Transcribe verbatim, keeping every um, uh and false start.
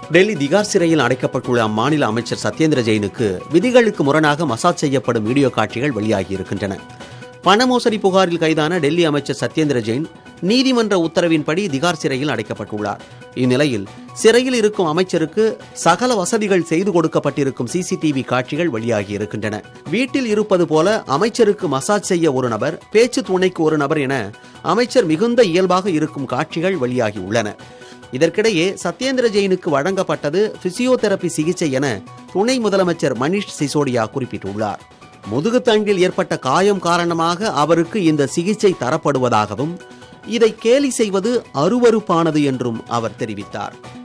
டெல்லி திகார் சிறையில் அடைக்கப்பட்டுள்ள அம்மாநில அமைச்சர் சத்யேந்திர ஜெயினுக்கு விதிகளுக்கு முரணாக மசாஜ் செய்யப்படும் வீடியோ காட்சிகள் வெளியாகியிருக்கின்றன. பண மோசடி புகாரில் கைதான டெல்லி அமைச்சர் சத்யேந்திர ஜெயின் நீதிமன்ற உத்தரவின்படி திகார் சிறையில் அடைக்கப்பட்டுள்ளார். இந்நிலையில் சிறையில் இருக்கும் அமைச்சருக்கு சகல வசதிகள் செய்து கொடுக்கப்பட்டிருக்கும் சிசிடிவி காட்சிகள் வெளியாகியிருக்கின்றன. வீட்டில் இருப்பது போல அமைச்சருக்கு மசாஜ் செய்ய ஒரு நபர், பேச்சு துணைக்கு ஒரு நபர் என அமைச்சர் மிகுந்த இயல்பாக இருக்கும் காட்சிகள் வெளியாகியுள்ளன. இதற்கிடையே சத்யேந்திர ஜெயினுக்கு வழங்கப்பட்டது பிசியோதெரபி சிகிச்சை என துணை முதலமைச்சர் மணிஷ் சிசோடியா குறிப்பிட்டுள்ளார். முதுகுத்தண்டில் ஏற்பட்ட காயம் காரணமாக அவருக்கு இந்த சிகிச்சை தரப்படுவதாகவும் இதை கேலி செய்வது அருவருப்பானது என்றும் அவர் தெரிவித்தார்.